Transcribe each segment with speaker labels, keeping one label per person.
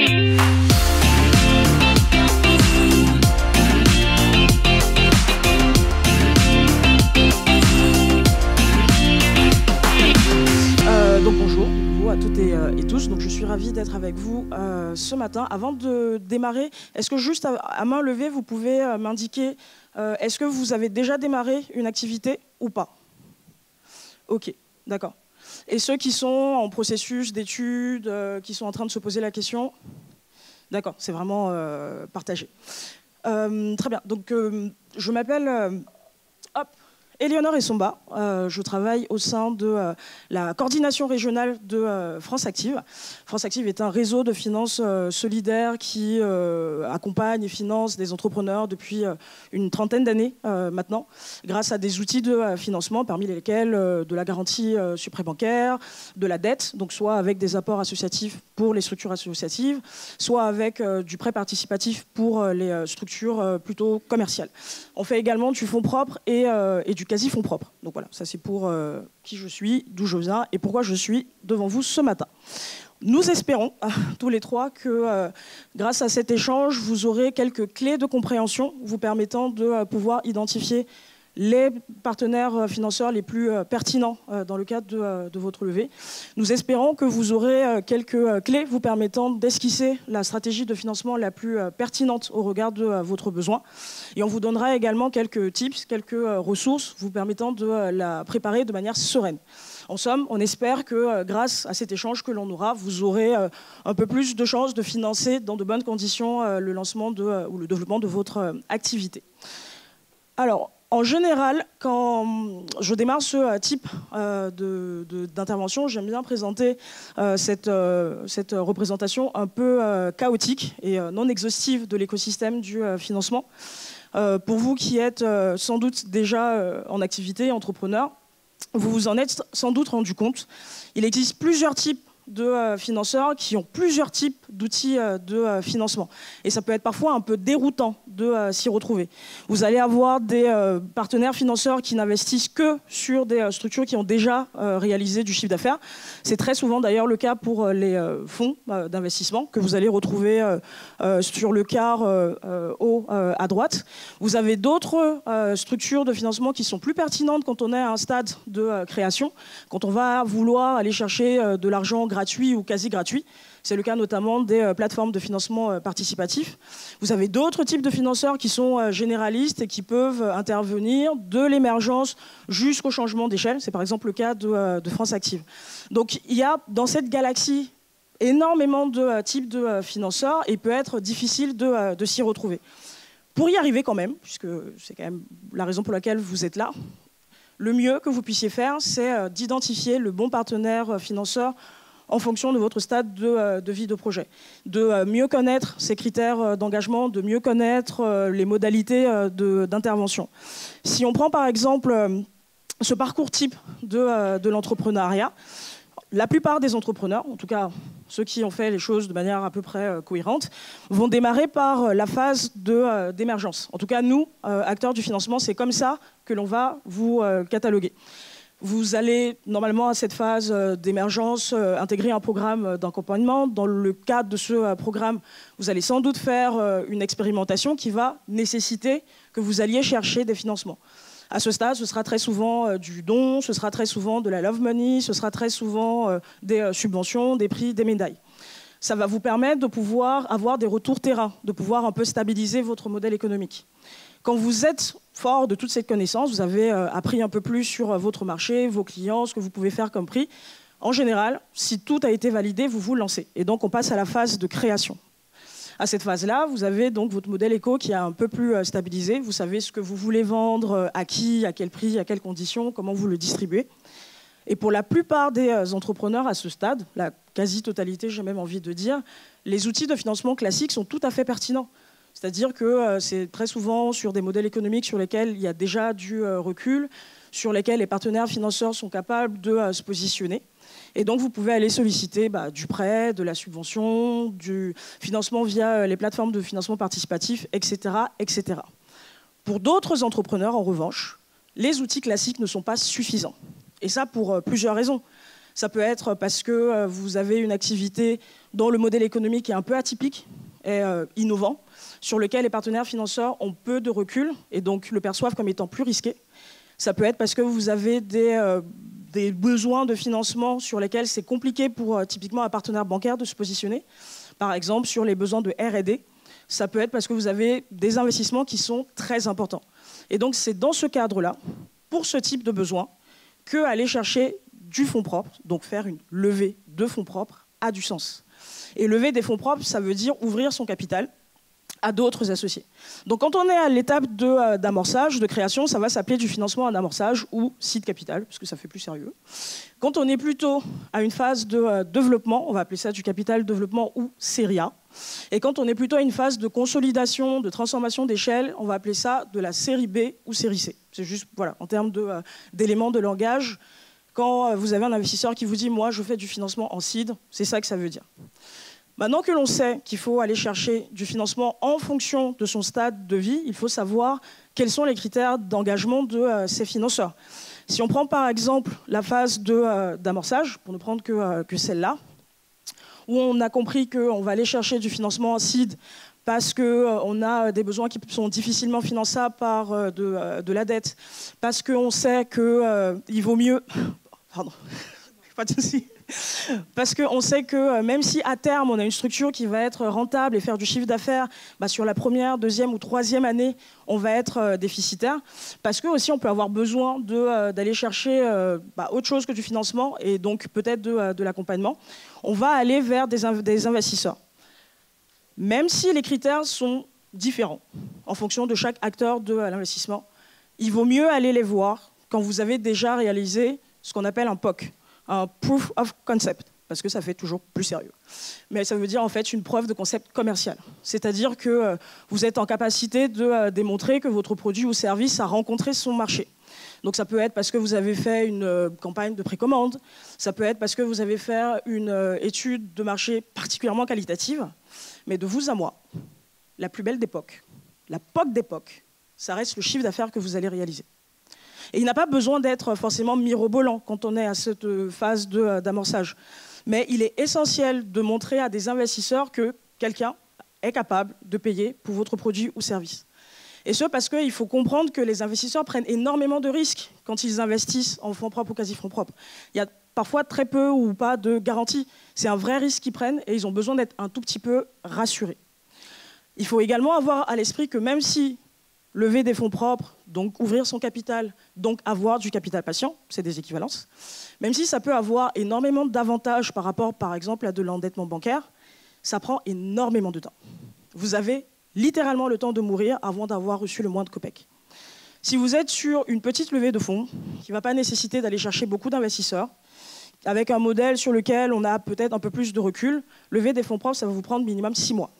Speaker 1: Donc bonjour à toutes et tous. Donc je suis ravie d'être avec vous ce matin. Avant de démarrer, est-ce que juste à main levée, vous pouvez m'indiquer est-ce que vous avez déjà démarré une activité ou pas? Ok, d'accord. Et ceux qui sont en processus d'études, qui sont en train de se poser la question? D'accord, c'est vraiment partagé. Très bien. Donc je m'appelle Éléonore Essomba, je travaille au sein de la coordination régionale de France Active. France Active est un réseau de finances solidaires qui accompagne et finance des entrepreneurs depuis une trentaine d'années maintenant, grâce à des outils de financement, parmi lesquels de la garantie suprêt-bancaire, de la dette, donc soit avec des apports associatifs pour les structures associatives, soit avec du prêt participatif pour les structures plutôt commerciales. On fait également du fonds propre et du quasi-fonds propre. Donc voilà, ça c'est pour qui je suis, d'où je viens et pourquoi je suis devant vous ce matin. Nous espérons, tous les trois, que grâce à cet échange, vous aurez quelques clés de compréhension vous permettant de pouvoir identifier les partenaires financeurs les plus pertinents dans le cadre de votre levée. Nous espérons que vous aurez quelques clés vous permettant d'esquisser la stratégie de financement la plus pertinente au regard de votre besoin. Et on vous donnera également quelques tips, quelques ressources vous permettant de la préparer de manière sereine. En somme, on espère que grâce à cet échange que l'on aura, vous aurez un peu plus de chances de financer dans de bonnes conditions le lancement ou le développement de votre activité. Alors, en général, quand je démarre ce type d'intervention, j'aime bien présenter cette représentation un peu chaotique et non exhaustive de l'écosystème du financement. Pour vous qui êtes sans doute déjà en activité, entrepreneur, vous vous en êtes sans doute rendu compte. Il existe plusieurs types de financeurs qui ont plusieurs types d'outils de financement. Et ça peut être parfois un peu déroutant de s'y retrouver. Vous allez avoir des partenaires financeurs qui n'investissent que sur des structures qui ont déjà réalisé du chiffre d'affaires. C'est très souvent d'ailleurs le cas pour les fonds d'investissement que vous allez retrouver sur le quart haut à droite. Vous avez d'autres structures de financement qui sont plus pertinentes quand on est à un stade de création, quand on va vouloir aller chercher de l'argent gratuit ou quasi gratuit. C'est le cas notamment des plateformes de financement participatif. Vous avez d'autres types de financeurs qui sont généralistes et qui peuvent intervenir de l'émergence jusqu'au changement d'échelle. C'est par exemple le cas de France Active. Donc il y a dans cette galaxie énormément de types de financeurs et il peut être difficile de s'y retrouver. Pour y arriver quand même, puisque c'est quand même la raison pour laquelle vous êtes là, le mieux que vous puissiez faire, c'est d'identifier le bon partenaire financeur en fonction de votre stade de vie de projet, de mieux connaître ses critères d'engagement, de mieux connaître les modalités d'intervention. Si on prend par exemple ce parcours type de l'entrepreneuriat, la plupart des entrepreneurs, en tout cas ceux qui ont fait les choses de manière à peu près cohérente, vont démarrer par la phase d'émergence. En tout cas, nous, acteurs du financement, c'est comme ça que l'on va vous cataloguer. Vous allez normalement à cette phase d'émergence intégrer un programme d'accompagnement. Dans le cadre de ce programme, vous allez sans doute faire une expérimentation qui va nécessiter que vous alliez chercher des financements. À ce stade, ce sera très souvent du don, ce sera très souvent de la love money, ce sera très souvent des subventions, des prix, des médailles. Ça va vous permettre de pouvoir avoir des retours terrain, de pouvoir un peu stabiliser votre modèle économique. Quand vous êtes fort de toute cette connaissance, vous avez appris un peu plus sur votre marché, vos clients, ce que vous pouvez faire comme prix. En général, si tout a été validé, vous vous lancez. Et donc, on passe à la phase de création. À cette phase-là, vous avez donc votre modèle éco qui est un peu plus stabilisé. Vous savez ce que vous voulez vendre, à qui, à quel prix, à quelles conditions, comment vous le distribuez. Et pour la plupart des entrepreneurs à ce stade, la quasi-totalité, j'ai même envie de dire, les outils de financement classiques sont tout à fait pertinents. C'est-à-dire que c'est très souvent sur des modèles économiques sur lesquels il y a déjà du recul, sur lesquels les partenaires financeurs sont capables de se positionner. Et donc, vous pouvez aller solliciter du prêt, de la subvention, du financement via les plateformes de financement participatif, etc., etc. Pour d'autres entrepreneurs, en revanche, les outils classiques ne sont pas suffisants. Et ça, pour plusieurs raisons. Ça peut être parce que vous avez une activité dont le modèle économique est un peu atypique et innovant, sur lequel les partenaires financeurs ont peu de recul et donc le perçoivent comme étant plus risqué. Ça peut être parce que vous avez des besoins de financement sur lesquels c'est compliqué pour typiquement un partenaire bancaire de se positionner. Par exemple, sur les besoins de R&D. Ça peut être parce que vous avez des investissements qui sont très importants. Et donc, c'est dans ce cadre-là, pour ce type de besoin, qu'aller chercher du fonds propre, donc faire une levée de fonds propres, a du sens. Et lever des fonds propres, ça veut dire ouvrir son capital à d'autres associés. Donc, quand on est à l'étape d'amorçage, de création, ça va s'appeler du financement en amorçage ou seed capital, parce que ça fait plus sérieux. Quand on est plutôt à une phase de développement, on va appeler ça du capital développement ou série A. Et quand on est plutôt à une phase de consolidation, de transformation d'échelle, on va appeler ça de la série B ou série C. C'est juste, voilà, en termes d'éléments de langage, quand vous avez un investisseur qui vous dit « moi, je fais du financement en seed », c'est ça que ça veut dire. Maintenant que l'on sait qu'il faut aller chercher du financement en fonction de son stade de vie, il faut savoir quels sont les critères d'engagement de ces financeurs. Si on prend par exemple la phase d'amorçage, pour ne prendre que celle-là, où on a compris qu'on va aller chercher du financement en seed parce qu'on a des besoins qui sont difficilement finançables par de la dette, parce qu'on sait qu'il vaut mieux... Pardon, pas de souci. Parce qu'on sait que même si à terme on a une structure qui va être rentable et faire du chiffre d'affaires, sur la première, deuxième ou troisième année, on va être déficitaire. Parce que aussi on peut avoir besoin d'aller chercher autre chose que du financement et donc peut-être de l'accompagnement. On va aller vers des investisseurs. Même si les critères sont différents en fonction de chaque acteur de l'investissement, il vaut mieux aller les voir quand vous avez déjà réalisé ce qu'on appelle un POC. Un proof of concept, parce que ça fait toujours plus sérieux. Mais ça veut dire en fait une preuve de concept commercial. C'est-à-dire que vous êtes en capacité de démontrer que votre produit ou service a rencontré son marché. Donc ça peut être parce que vous avez fait une campagne de précommande, ça peut être parce que vous avez fait une étude de marché particulièrement qualitative, mais de vous à moi, la plus belle des POC, la POC des POC, ça reste le chiffre d'affaires que vous allez réaliser. Et il n'a pas besoin d'être forcément mirobolant quand on est à cette phase d'amorçage. Mais il est essentiel de montrer à des investisseurs que quelqu'un est capable de payer pour votre produit ou service. Et ce, parce qu'il faut comprendre que les investisseurs prennent énormément de risques quand ils investissent en fonds propres ou quasi-fonds propres. Il y a parfois très peu ou pas de garantie. C'est un vrai risque qu'ils prennent et ils ont besoin d'être un tout petit peu rassurés. Il faut également avoir à l'esprit que même si lever des fonds propres, donc ouvrir son capital, donc avoir du capital patient, c'est des équivalences. Même si ça peut avoir énormément d'avantages par rapport, par exemple, à de l'endettement bancaire, ça prend énormément de temps. Vous avez littéralement le temps de mourir avant d'avoir reçu le moindre copec. Si vous êtes sur une petite levée de fonds, qui ne va pas nécessiter d'aller chercher beaucoup d'investisseurs, avec un modèle sur lequel on a peut-être un peu plus de recul, lever des fonds propres, ça va vous prendre minimum 6 mois.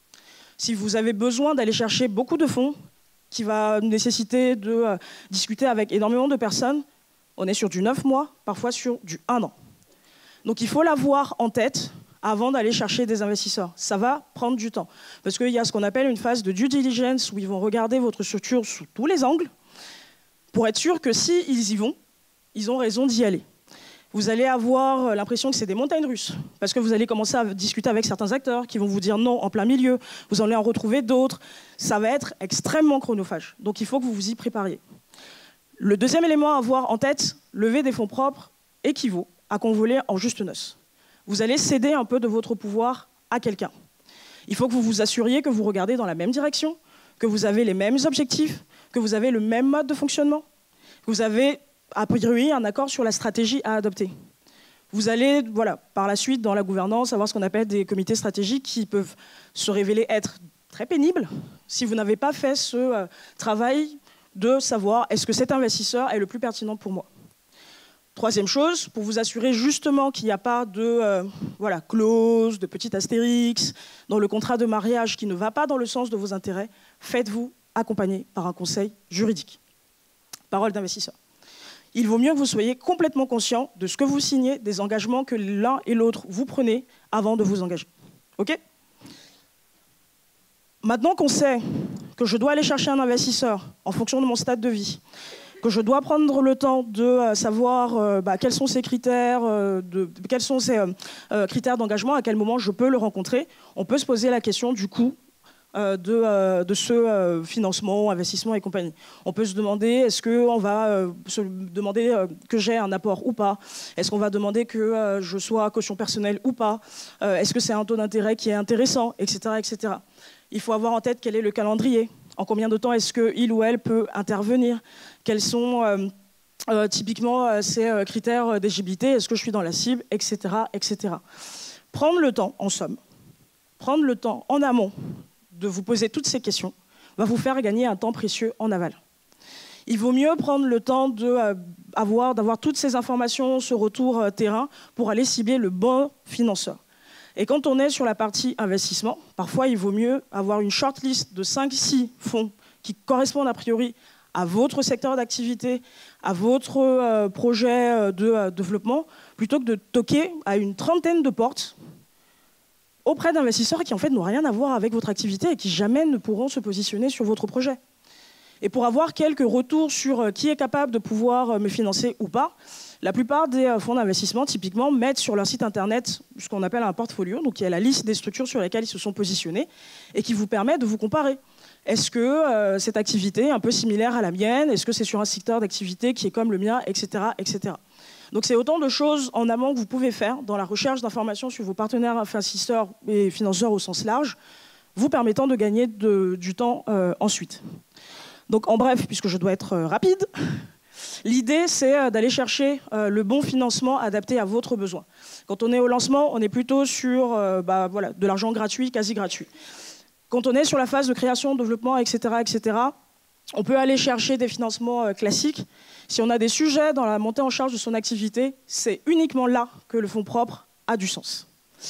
Speaker 1: Si vous avez besoin d'aller chercher beaucoup de fonds, qui va nécessiter de discuter avec énormément de personnes, on est sur du 9 mois, parfois sur du 1 an. Donc il faut l'avoir en tête avant d'aller chercher des investisseurs. Ça va prendre du temps. Parce qu'il y a ce qu'on appelle une phase de due diligence où ils vont regarder votre structure sous tous les angles pour être sûr que s'ils y vont, ils ont raison d'y aller. Vous allez avoir l'impression que c'est des montagnes russes, parce que vous allez commencer à discuter avec certains acteurs qui vont vous dire non en plein milieu, vous allez en retrouver d'autres. Ça va être extrêmement chronophage, donc il faut que vous vous y prépariez. Le deuxième élément à avoir en tête, lever des fonds propres équivaut à convoler en juste noces. Vous allez céder un peu de votre pouvoir à quelqu'un. Il faut que vous vous assuriez que vous regardez dans la même direction, que vous avez les mêmes objectifs, que vous avez le même mode de fonctionnement, que vous avez a priori un accord sur la stratégie à adopter. Vous allez, par la suite, dans la gouvernance, avoir ce qu'on appelle des comités stratégiques qui peuvent se révéler être très pénibles si vous n'avez pas fait ce travail de savoir est-ce que cet investisseur est le plus pertinent pour moi. Troisième chose, pour vous assurer justement qu'il n'y a pas de clause, de petit astérix dans le contrat de mariage qui ne va pas dans le sens de vos intérêts, faites-vous accompagner par un conseil juridique. Parole d'investisseur. Il vaut mieux que vous soyez complètement conscient de ce que vous signez, des engagements que l'un et l'autre vous prenez avant de vous engager. OK ? Maintenant qu'on sait que je dois aller chercher un investisseur en fonction de mon stade de vie, que je dois prendre le temps de savoir quels sont ces critères, quels sont ces critères d'engagement, à quel moment je peux le rencontrer. On peut se poser la question du coût de ce financement, investissement et compagnie. On peut se demander, est-ce qu'on va se demander que j'ai un apport ou pas? Est-ce qu'on va demander que je sois à caution personnelle ou pas? Est-ce que c'est un taux d'intérêt qui est intéressant, etc., etc. Il faut avoir en tête quel est le calendrier. En combien de temps est-ce qu'il ou elle peut intervenir? Quels sont typiquement ces critères d'éligibilité? Est-ce que je suis dans la cible, etc., etc. Prendre le temps, en somme, prendre le temps en amont de vous poser toutes ces questions va vous faire gagner un temps précieux en aval. Il vaut mieux prendre le temps d'avoir toutes ces informations, ce retour terrain, pour aller cibler le bon financeur. Et quand on est sur la partie investissement, parfois il vaut mieux avoir une shortlist de 5-6 fonds qui correspondent a priori à votre secteur d'activité, à votre projet de développement, plutôt que de toquer à une trentaine de portes auprès d'investisseurs qui en fait n'ont rien à voir avec votre activité et qui jamais ne pourront se positionner sur votre projet. Et pour avoir quelques retours sur qui est capable de pouvoir me financer ou pas, la plupart des fonds d'investissement, typiquement, mettent sur leur site internet ce qu'on appelle un portfolio, donc il y a la liste des structures sur lesquelles ils se sont positionnés et qui vous permet de vous comparer. Est-ce que cette activité est un peu similaire à la mienne? Est-ce que c'est sur un secteur d'activité qui est comme le mien, etc., etc. Donc c'est autant de choses en amont que vous pouvez faire dans la recherche d'informations sur vos partenaires investisseurs et financeurs au sens large, vous permettant de gagner du temps ensuite. Donc en bref, puisque je dois être rapide, l'idée c'est d'aller chercher le bon financement adapté à votre besoin. Quand on est au lancement, on est plutôt sur voilà, de l'argent gratuit, quasi gratuit. Quand on est sur la phase de création, développement, etc., etc., on peut aller chercher des financements classiques. Si on a des sujets dans la montée en charge de son activité, c'est uniquement là que le fonds propre a du sens.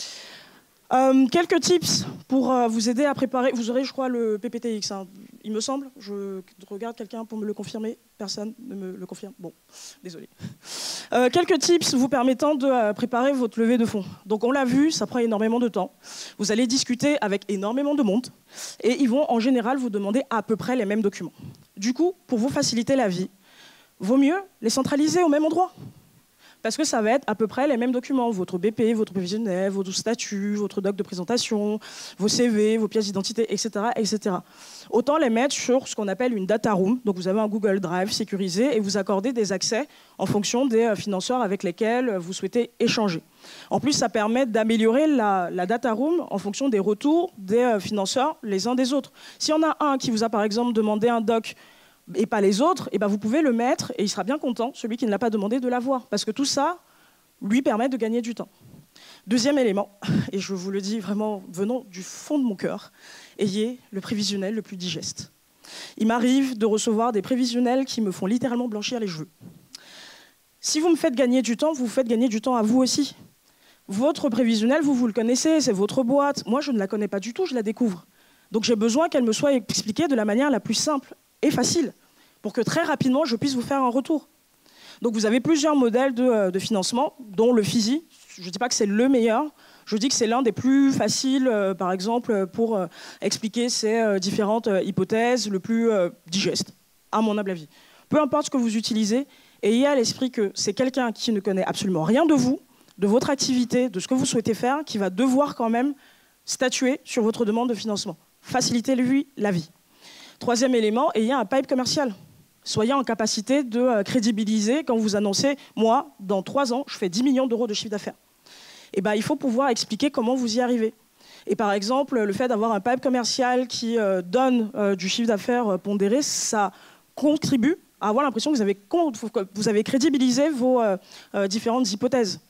Speaker 1: Quelques tips pour vous aider à préparer. Vous aurez, je crois, le PPTX, hein, il me semble. Je regarde quelqu'un pour me le confirmer. Personne ne me le confirme. Bon, désolé. Quelques tips vous permettant de préparer votre levée de fonds. Donc, on l'a vu, ça prend énormément de temps. Vous allez discuter avec énormément de monde et ils vont, en général, vous demander à peu près les mêmes documents. Du coup, pour vous faciliter la vie, vaut mieux les centraliser au même endroit. Parce que ça va être à peu près les mêmes documents. Votre BP, votre prévisionnel, votre statut, votre doc de présentation, vos CV, vos pièces d'identité, etc., etc. Autant les mettre sur ce qu'on appelle une data room. Donc vous avez un Google Drive sécurisé et vous accordez des accès en fonction des financeurs avec lesquels vous souhaitez échanger. En plus, ça permet d'améliorer la data room en fonction des retours des financeurs les uns des autres. S'il y en a un qui vous a par exemple demandé un doc et pas les autres, et ben vous pouvez le mettre et il sera bien content, celui qui ne l'a pas demandé, de l'avoir. Parce que tout ça lui permet de gagner du temps. Deuxième élément, et je vous le dis vraiment venant du fond de mon cœur, ayez le prévisionnel le plus digeste. Il m'arrive de recevoir des prévisionnels qui me font littéralement blanchir les cheveux. Si vous me faites gagner du temps, vous faites gagner du temps à vous aussi. Votre prévisionnel, vous le connaissez, c'est votre boîte. Moi, je ne la connais pas du tout, je la découvre. Donc j'ai besoin qu'elle me soit expliquée de la manière la plus simple et facile, pour que très rapidement, je puisse vous faire un retour. Donc vous avez plusieurs modèles de financement, dont le FISI. Je ne dis pas que c'est le meilleur, je dis que c'est l'un des plus faciles, par exemple, pour expliquer ces différentes hypothèses, le plus digeste, à mon humble avis. Peu importe ce que vous utilisez, ayez à l'esprit que c'est quelqu'un qui ne connaît absolument rien de vous, de votre activité, de ce que vous souhaitez faire, qui va devoir quand même statuer sur votre demande de financement. Facilitez-lui la vie. Troisième élément, ayez un pipe commercial. Soyez en capacité de crédibiliser quand vous annoncez « moi, dans 3 ans, je fais 10 millions d'euros de chiffre d'affaires ». Eh ben, il faut pouvoir expliquer comment vous y arrivez. Et par exemple, le fait d'avoir un pipe commercial qui donne du chiffre d'affaires pondéré, ça contribue à avoir l'impression que vous avez crédibilisé vos différentes hypothèses.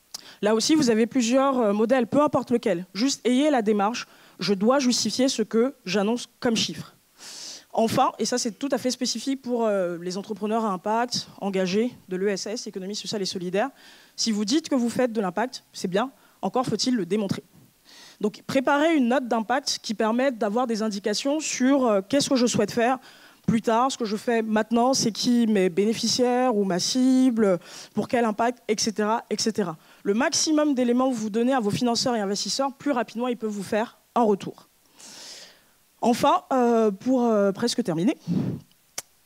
Speaker 1: Là aussi, vous avez plusieurs modèles, peu importe lequel. Juste ayez la démarche « je dois justifier ce que j'annonce comme chiffre ». Enfin, et ça c'est tout à fait spécifique pour les entrepreneurs à impact, engagés de l'ESS, économie sociale et solidaire, si vous dites que vous faites de l'impact, c'est bien, encore faut-il le démontrer. Donc préparez une note d'impact qui permette d'avoir des indications sur qu'est-ce que je souhaite faire plus tard, ce que je fais maintenant, c'est qui mes bénéficiaires ou ma cible, pour quel impact, etc., etc. Le maximum d'éléments que vous donnez à vos financeurs et investisseurs, plus rapidement ils peuvent vous faire un retour. Enfin, pour presque terminer,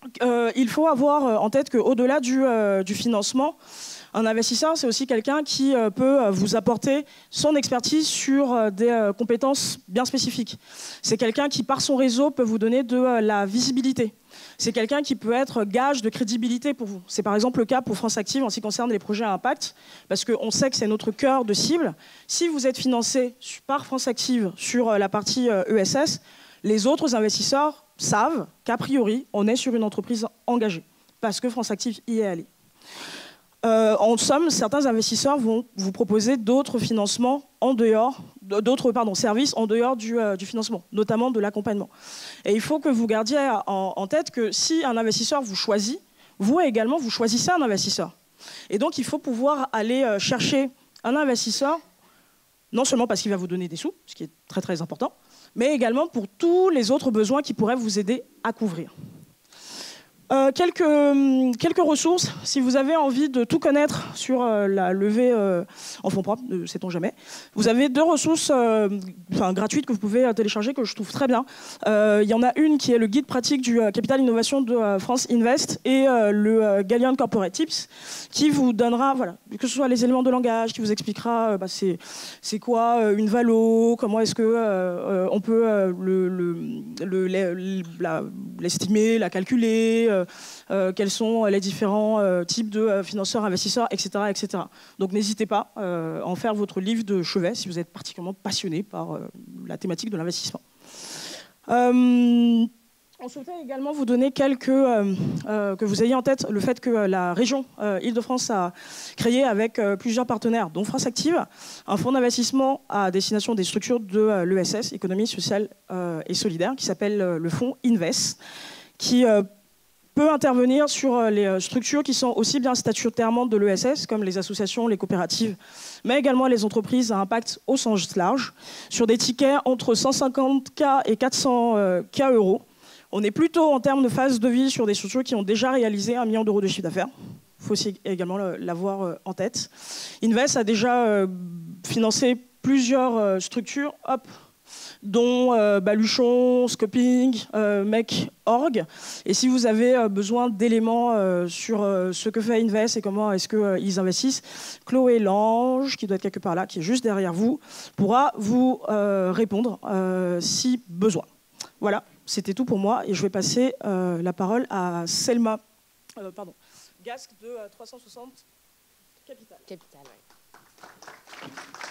Speaker 1: il faut avoir en tête qu'au-delà du financement, un investisseur, c'est aussi quelqu'un qui peut vous apporter son expertise sur des compétences bien spécifiques. C'est quelqu'un qui, par son réseau, peut vous donner de la visibilité. C'est quelqu'un qui peut être gage de crédibilité pour vous. C'est par exemple le cas pour France Active en ce qui concerne les projets à impact, parce qu'on sait que c'est notre cœur de cible. Si vous êtes financé par France Active sur la partie ESS, les autres investisseurs savent qu'a priori, on est sur une entreprise engagée, parce que France Active y est allée. En somme, certains investisseurs vont vous proposer d'autres financements en dehors, d'autres services en dehors du financement, notamment de l'accompagnement. Et il faut que vous gardiez en tête que si un investisseur vous choisit, vous également, vous choisissez un investisseur. Et donc, il faut pouvoir aller chercher un investisseur, non seulement parce qu'il va vous donner des sous, ce qui est très très important, mais également pour tous les autres besoins qui pourraient vous aider à couvrir. Quelques ressources, si vous avez envie de tout connaître sur la levée en fonds propres, ne sait-on jamais. Vous avez 2 ressources gratuites que vous pouvez télécharger, que je trouve très bien. Il y en a une qui est le guide pratique du Capital Innovation de France Invest et le Gallion Corporate Tips, qui vous donnera, voilà, que ce soit les éléments de langage, qui vous expliquera c'est quoi une valo, comment est-ce que on peut l'estimer, la calculer, quels sont les différents types de financeurs, investisseurs, etc. etc. Donc n'hésitez pas à en faire votre livre de chevet si vous êtes particulièrement passionné par la thématique de l'investissement. On souhaitait également vous donner que vous ayez en tête le fait que la région Île-de-France a créé avec plusieurs partenaires, dont France Active, un fonds d'investissement à destination des structures de l'ESS, économie sociale et solidaire, qui s'appelle le fonds Invest, qui peut intervenir sur les structures qui sont aussi bien statutairement de l'ESS, comme les associations, les coopératives, mais également les entreprises à impact au sens large, sur des tickets entre 150K et 400K euros. On est plutôt en termes de phase de vie sur des structures qui ont déjà réalisé 1 million d'euros de chiffre d'affaires. Il faut aussi également l'avoir en tête. Invest a déjà financé plusieurs structures, dont Baluchon, Scoping, Mec.org. Et si vous avez besoin d'éléments sur ce que fait Invest et comment est-ce qu'ils investissent, Chloé Lange, qui doit être quelque part là, qui est juste derrière vous, pourra vous répondre si besoin. Voilà, c'était tout pour moi et je vais passer la parole à Selma Gasque de 360 Capital.
Speaker 2: Capital, oui.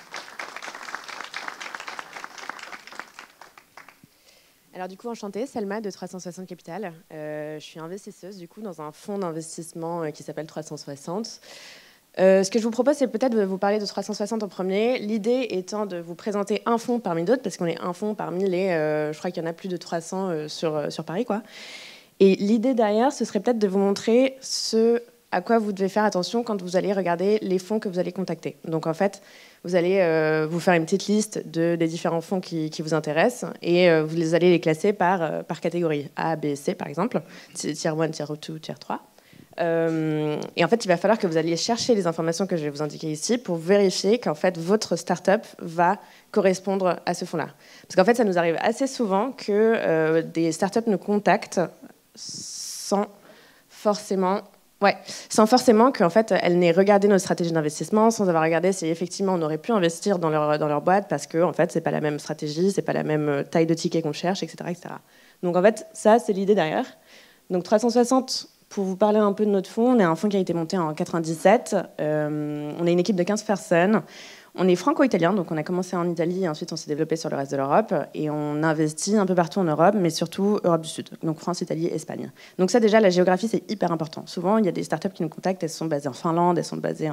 Speaker 2: Alors du coup, enchantée, Selma de 360 Capital. Je suis investisseuse du coup dans un fonds d'investissement qui s'appelle 360. Ce que je vous propose, c'est peut-être de vous parler de 360 en premier. L'idée étant de vous présenter un fonds parmi d'autres, parce qu'on est un fonds parmi les... je crois qu'il y en a plus de 300 sur Paris, quoi. Et l'idée derrière, ce serait peut-être de vous montrer ce à quoi vous devez faire attention quand vous allez regarder les fonds que vous allez contacter. Donc en fait, vous allez vous faire une petite liste des différents fonds qui vous intéressent et vous allez les classer par catégorie. A, B, C par exemple, tier 1, tier 2, tier 3. Et en fait, il va falloir que vous alliez chercher les informations que je vais vous indiquer ici pour vérifier qu'en fait, votre start-up va correspondre à ce fonds-là. Parce qu'en fait, ça nous arrive assez souvent que des start-up nous contactent sans forcément qu'en fait, elles n'aient regardé notre stratégie d'investissement, sans avoir regardé si effectivement on aurait pu investir dans leur boîte, parce que en fait, c'est pas la même stratégie, c'est pas la même taille de ticket qu'on cherche, etc., etc. Donc en fait, ça, c'est l'idée derrière. Donc 360, pour vous parler un peu de notre fonds, on est un fonds qui a été monté en 97. On est une équipe de 15 personnes. On est franco-italien, donc on a commencé en Italie et ensuite on s'est développé sur le reste de l'Europe et on investit un peu partout en Europe, mais surtout Europe du Sud, donc France, Italie, Espagne. Donc ça déjà, la géographie, c'est hyper important. Souvent, il y a des startups qui nous contactent, elles sont basées en Finlande, elles sont basées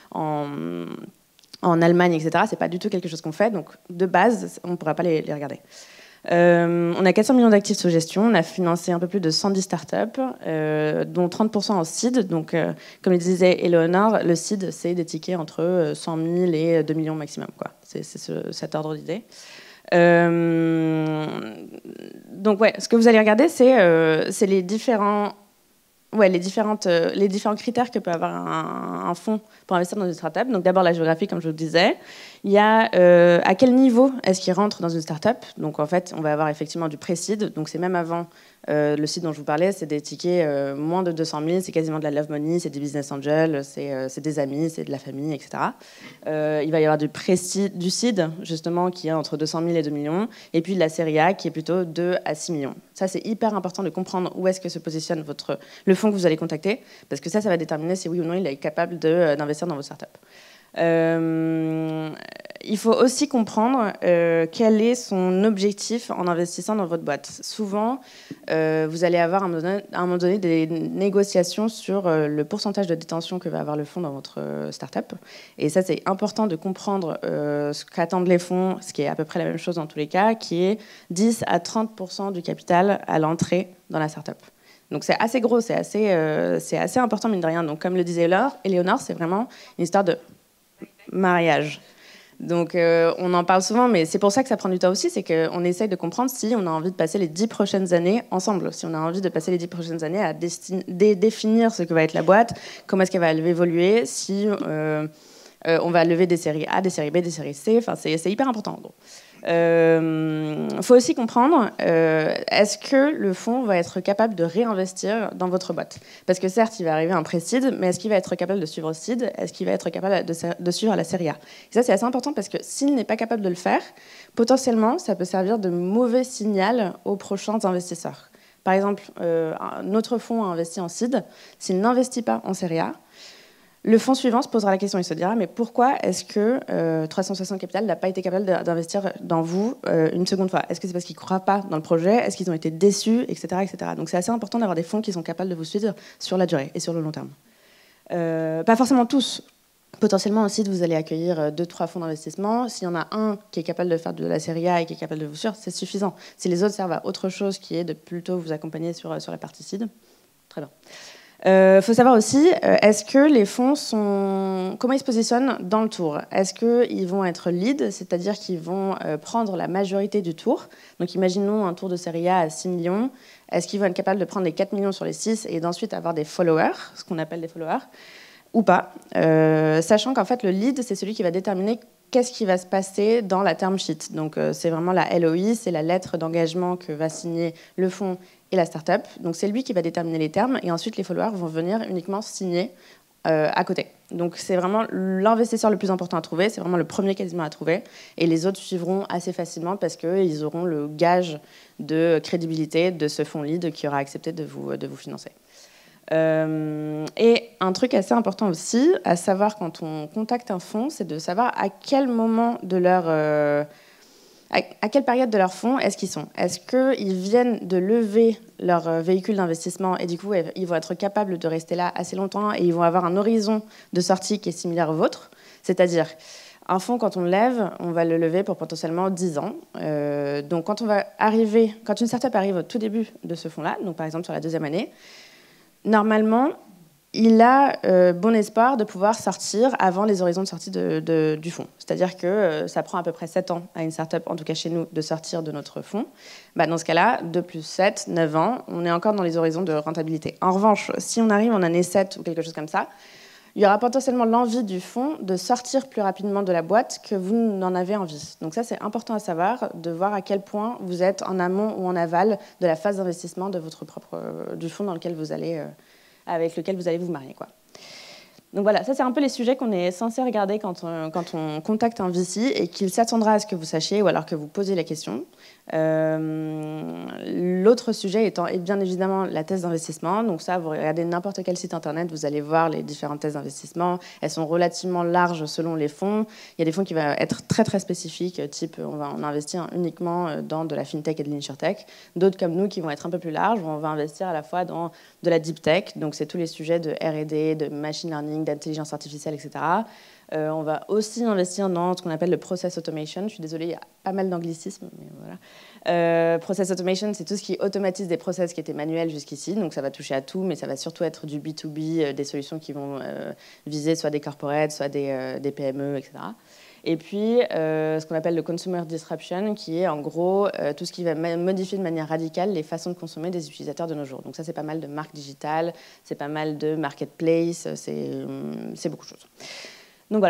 Speaker 2: en Allemagne, etc. C'est pas du tout quelque chose qu'on fait, donc de base, on ne pourra pas les regarder. On a 400 millions d'actifs sous gestion, on a financé un peu plus de 110 startups, dont 30% en seed. Donc, comme le disait Eleonore, le seed, c'est des tickets entre 100 000 et 2 millions maximum, quoi. C'est cet ordre d'idée. Donc, ouais, ce que vous allez regarder, c'est les différents critères que peut avoir un fonds pour investir dans une startup. Donc, d'abord, la géographie, comme je vous le disais. Il y a à quel niveau est-ce qu'il rentre dans une startup. Donc en fait, on va avoir effectivement du pré-seed. Donc c'est même avant le site dont je vous parlais, c'est des tickets moins de 200 000, c'est quasiment de la love money, c'est des business angels, c'est des amis, c'est de la famille, etc. Il va y avoir du pré-seed, du seed, justement, qui est entre 200 000 et 2 millions, et puis de la série A, qui est plutôt 2 à 6 millions. Ça, c'est hyper important de comprendre où est-ce que se positionne le fonds que vous allez contacter, parce que ça va déterminer si oui ou non il est capable d'investir dans vos startups. Il faut aussi comprendre quel est son objectif en investissant dans votre boîte. Souvent, vous allez avoir à un moment donné des négociations sur le pourcentage de détention que va avoir le fonds dans votre startup. Et ça, c'est important de comprendre ce qu'attendent les fonds, ce qui est à peu près la même chose dans tous les cas, qui est 10 à 30% du capital à l'entrée dans la startup. Donc c'est assez gros, c'est assez important, mine de rien. Donc comme le disait Éléonore, c'est vraiment une histoire de mariage. Donc on en parle souvent, mais c'est pour ça que ça prend du temps aussi, c'est qu'on essaye de comprendre si on a envie de passer les 10 prochaines années ensemble, si on a envie de passer les 10 prochaines années à définir ce que va être la boîte, comment est-ce qu'elle va évoluer, si on va lever des séries A, des séries B, des séries C, enfin c'est hyper important en gros. Faut aussi comprendre, est-ce que le fonds va être capable de réinvestir dans votre boîte? Parce que certes, il va arriver un pré-seed, mais est-ce qu'il va être capable de suivre seed? Est-ce qu'il va être capable de suivre la série A? Et ça, c'est assez important parce que s'il n'est pas capable de le faire, potentiellement, ça peut servir de mauvais signal aux prochains investisseurs. Par exemple, notre fonds a investi en seed. S'il n'investit pas en série A, le fonds suivant se posera la question, il se dira mais pourquoi est-ce que 360 Capital n'a pas été capable d'investir dans vous une seconde fois? Est-ce que c'est parce qu'ils ne croient pas dans le projet? Est-ce qu'ils ont été déçus, etc., etc. Donc c'est assez important d'avoir des fonds qui sont capables de vous suivre sur la durée et sur le long terme. Pas forcément tous. Potentiellement aussi, vous allez accueillir 2-3 fonds d'investissement. S'il y en a un qui est capable de faire de la série A et qui est capable de vous suivre, c'est suffisant. Si les autres servent à autre chose qui est de plutôt vous accompagner sur la partie seed, très bien. Faut savoir aussi, est-ce que les fonds comment ils se positionnent dans le tour? Est-ce qu'ils vont être lead, c'est-à-dire qu'ils vont prendre la majorité du tour? Donc imaginons un tour de série A à 6 millions. Est-ce qu'ils vont être capables de prendre les 4 millions sur les 6 et d'ensuite avoir des followers, ce qu'on appelle des followers, ou pas? Sachant qu'en fait, le lead, c'est celui qui va déterminer qu'est-ce qui va se passer dans la term sheet. Donc c'est vraiment la LOI, c'est la lettre d'engagement que va signer le fonds et la start-up. Donc c'est lui qui va déterminer les termes et ensuite les followers vont venir uniquement signer à côté. Donc c'est vraiment l'investisseur le plus important à trouver, c'est vraiment le premier quasiment à trouver et les autres suivront assez facilement parce qu'ils auront le gage de crédibilité de ce fonds lead qui aura accepté de vous financer. Et un truc assez important aussi à savoir quand on contacte un fonds, c'est de savoir à quel moment de à quelle période de leur fonds est-ce qu'ils sont? Est-ce qu'ils viennent de lever leur véhicule d'investissement et du coup, ils vont être capables de rester là assez longtemps et ils vont avoir un horizon de sortie qui est similaire au vôtre? C'est-à-dire, un fonds, quand on le lève, on va le lever pour potentiellement 10 ans. Donc, quand une startup arrive au tout début de ce fonds-là, donc par exemple sur la 2e année, normalement, il a bon espoir de pouvoir sortir avant les horizons de sortie du fonds. C'est-à-dire que ça prend à peu près 7 ans à une start-up, en tout cas chez nous, de sortir de notre fonds. Dans ce cas-là, 2 plus 7, 9 ans, on est encore dans les horizons de rentabilité. En revanche, si on arrive en année 7 ou quelque chose comme ça, il y aura potentiellement l'envie du fonds de sortir plus rapidement de la boîte que vous n'en avez envie. Donc ça, c'est important à savoir, de voir à quel point vous êtes en amont ou en aval de la phase d'investissement de du fonds dans lequel vous allez... avec lequel vous allez vous marier, quoi. Donc voilà, ça c'est un peu les sujets qu'on est censé regarder quand on contacte un VC et qu'il s'attendra à ce que vous sachiez ou alors que vous posez la question. L'autre sujet étant bien évidemment la thèse d'investissement. Donc ça, vous regardez n'importe quel site internet, vous allez voir les différentes thèses d'investissement. Elles sont relativement larges selon les fonds. Il y a des fonds qui vont être très très spécifiques, type on investit uniquement dans de la fintech et de l'insurtech. D'autres comme nous qui vont être un peu plus larges, on va investir à la fois dans de la deep tech, donc c'est tous les sujets de R&D, de machine learning, d'intelligence artificielle, etc. On va aussi investir dans ce qu'on appelle le process automation. Je suis désolée, il y a pas mal d'anglicismes, mais voilà. Process automation, c'est tout ce qui automatise des process qui étaient manuels jusqu'ici. Donc ça va toucher à tout, mais ça va surtout être du B2B, des solutions qui vont viser soit des corporates, soit des PME, etc. Et puis, ce qu'on appelle le consumer disruption, qui est en gros tout ce qui va modifier de manière radicale les façons de consommer des utilisateurs de nos jours. Donc ça, c'est pas mal de marques digitales, c'est pas mal de marketplace, c'est beaucoup de choses. Donc voilà,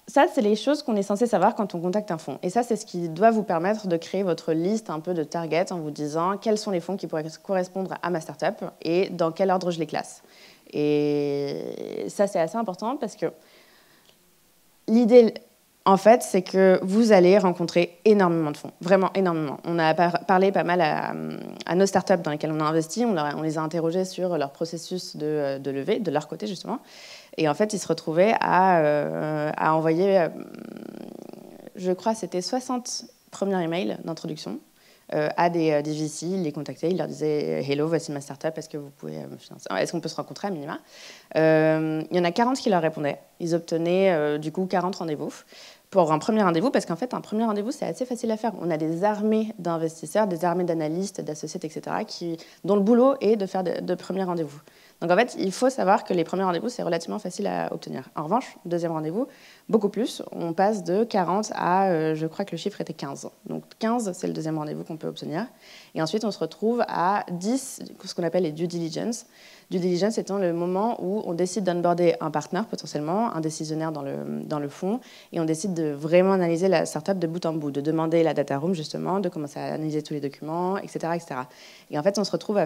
Speaker 2: ça, c'est les choses qu'on est censé savoir quand on contacte un fonds. Et ça, c'est ce qui doit vous permettre de créer votre liste un peu de targets en vous disant quels sont les fonds qui pourraient correspondre à ma startup et dans quel ordre je les classe. Et ça, c'est assez important parce que l'idée, en fait, c'est que vous allez rencontrer énormément de fonds, vraiment énormément. On a parlé pas mal à nos startups dans lesquelles on a investi, on les a interrogés sur leur processus de levée, de leur côté justement. Et en fait, ils se retrouvaient à envoyer, je crois, c'était 60 premiers emails d'introduction à des VC. Ils les contactaient, ils leur disaient « Hello, voici ma startup, est-ce que vous pouvez me financer? Est-ce qu'on peut se rencontrer à minima ?» Il y en a 40 qui leur répondaient. Ils obtenaient du coup 40 rendez-vous pour un premier rendez-vous, parce qu'en fait, un premier rendez-vous, c'est assez facile à faire. On a des armées d'investisseurs, des armées d'analystes, d'associés, etc., dont le boulot est de faire de premiers rendez-vous. Donc en fait, il faut savoir que les premiers rendez-vous, c'est relativement facile à obtenir. En revanche, deuxième rendez-vous, beaucoup plus. On passe de 40 à, je crois que le chiffre était 15. Donc 15, c'est le deuxième rendez-vous qu'on peut obtenir. Et ensuite, on se retrouve à 10, ce qu'on appelle les due diligence. Due diligence étant le moment où on décide d'onboarder un partenaire potentiellement, un décisionnaire dans le fonds, et on décide de vraiment analyser la startup de bout en bout, de demander la data room justement, de commencer à analyser tous les documents, etc., etc. Et en fait, on se retrouve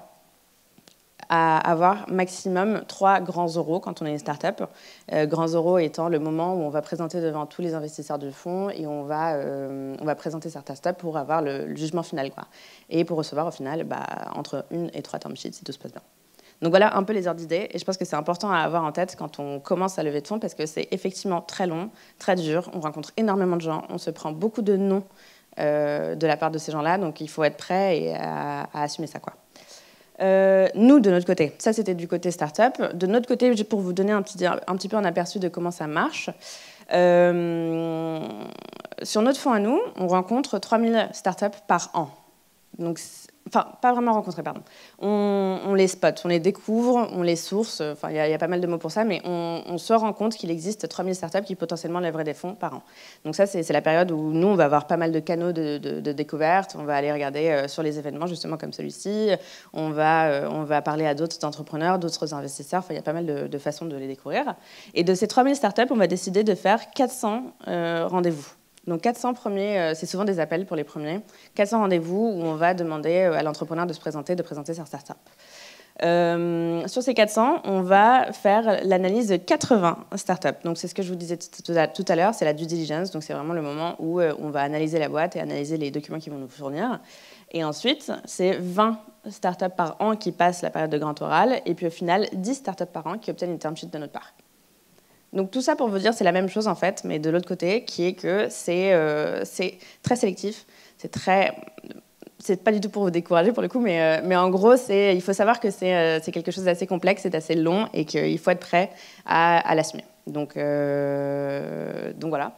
Speaker 2: à avoir maximum 3 grands oraux quand on est une start-up. Grands oraux étant le moment où on va présenter devant tous les investisseurs du fonds et on va présenter certaines startups pour avoir le jugement final, quoi. Et pour recevoir au final entre 1 et 3 term sheets si tout se passe bien. Donc voilà un peu les ordres d'idées, et je pense que c'est important à avoir en tête quand on commence à lever de fonds, parce que c'est effectivement très long, très dur, on rencontre énormément de gens, on se prend beaucoup de noms de la part de ces gens-là, donc il faut être prêt et à assumer ça, quoi. Nous, de notre côté, ça c'était du côté start-up. De notre côté, pour vous donner un petit peu un aperçu de comment ça marche, sur notre fonds à nous, on rencontre 3000 startups par an. Donc, enfin, pas vraiment rencontrer, pardon. On les spot, on les découvre, on les source, enfin, il y a pas mal de mots pour ça, mais on se rend compte qu'il existe 3000 startups qui potentiellement lèveraient des fonds par an. Donc ça, c'est la période où nous, on va avoir pas mal de canaux de découverte, on va aller regarder sur les événements, justement, comme celui-ci, on va parler à d'autres entrepreneurs, d'autres investisseurs, enfin, il y a pas mal de façons de les découvrir. Et de ces 3000 startups, on va décider de faire 400 rendez-vous. Donc 400 premiers, c'est souvent des appels pour les premiers, 400 rendez-vous où on va demander à l'entrepreneur de présenter sa startup. Sur ces 400, on va faire l'analyse de 80 startups. Donc c'est ce que je vous disais tout à l'heure, c'est la due diligence. Donc c'est vraiment le moment où on va analyser la boîte et analyser les documents qu'ils vont nous fournir. Et ensuite, c'est 20 startups par an qui passent la période de grand oral. Et puis au final, 10 startups par an qui obtiennent une term sheet de notre part. Donc tout ça pour vous dire, c'est la même chose en fait, mais de l'autre côté, qui est que c'est très sélectif, c'est pas du tout pour vous décourager pour le coup, mais en gros, il faut savoir que c'est quelque chose d'assez complexe et d'assez long et qu'il faut être prêt à l'assumer. Donc voilà.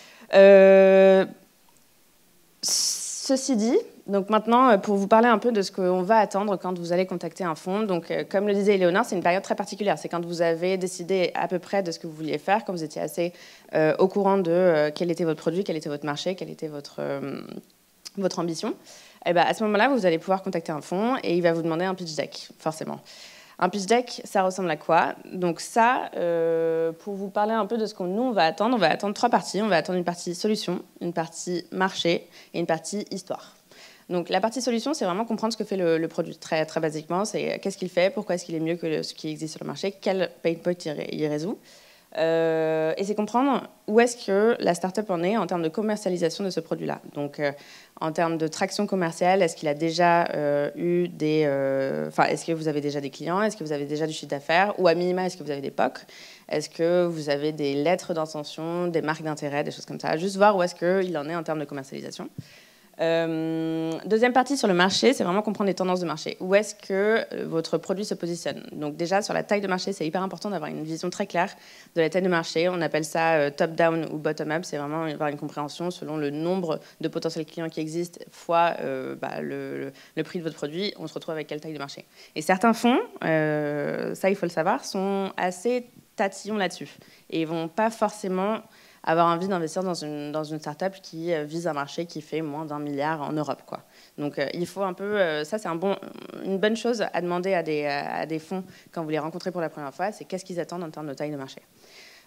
Speaker 2: Ceci dit, donc maintenant, pour vous parler un peu de ce qu'on va attendre quand vous allez contacter un fonds, donc comme le disait Éléonore, c'est une période très particulière. C'est quand vous avez décidé à peu près de ce que vous vouliez faire, quand vous étiez assez au courant de quel était votre produit, quel était votre marché, quelle était votre ambition. Et à ce moment-là, vous allez pouvoir contacter un fonds et il va vous demander un pitch deck, forcément. Un pitch deck, ça ressemble à quoi? Donc ça, pour vous parler un peu de ce qu'on nous on va attendre 3 parties. On va attendre une partie solution, une partie marché et une partie histoire. Donc la partie solution, c'est vraiment comprendre ce que fait le produit. Très, très basiquement, c'est qu'est-ce qu'il fait, pourquoi est-ce qu'il est mieux que ce qui existe sur le marché, quel pain point il résout. Et c'est comprendre où est-ce que la startup en est en termes de commercialisation de ce produit-là. Donc, en termes de traction commerciale, est-ce qu'il a déjà est-ce que vous avez déjà des clients? Est-ce que vous avez déjà du chiffre d'affaires? Ou à minima, est-ce que vous avez des POC? Est-ce que vous avez des lettres d'intention, des marques d'intérêt, des choses comme ça? Juste voir où est-ce qu'il en est en termes de commercialisation. Deuxième partie sur le marché, c'est vraiment comprendre les tendances de marché. Où est-ce que votre produit se positionne? Donc déjà, sur la taille de marché, c'est hyper important d'avoir une vision très claire de la taille de marché. On appelle ça top-down ou bottom-up. C'est vraiment avoir une compréhension selon le nombre de potentiels clients qui existent fois le prix de votre produit. On se retrouve avec quelle taille de marché. Et certains fonds, ça il faut le savoir, sont assez tatillons là-dessus. Et ils ne vont pas forcément avoir envie d'investir dans une start-up qui vise un marché qui fait moins d'1 milliard en Europe, quoi. Donc il faut un peu, ça c'est une bonne chose à demander à des fonds quand vous les rencontrez pour la première fois, c'est qu'est-ce qu'ils attendent en termes de taille de marché.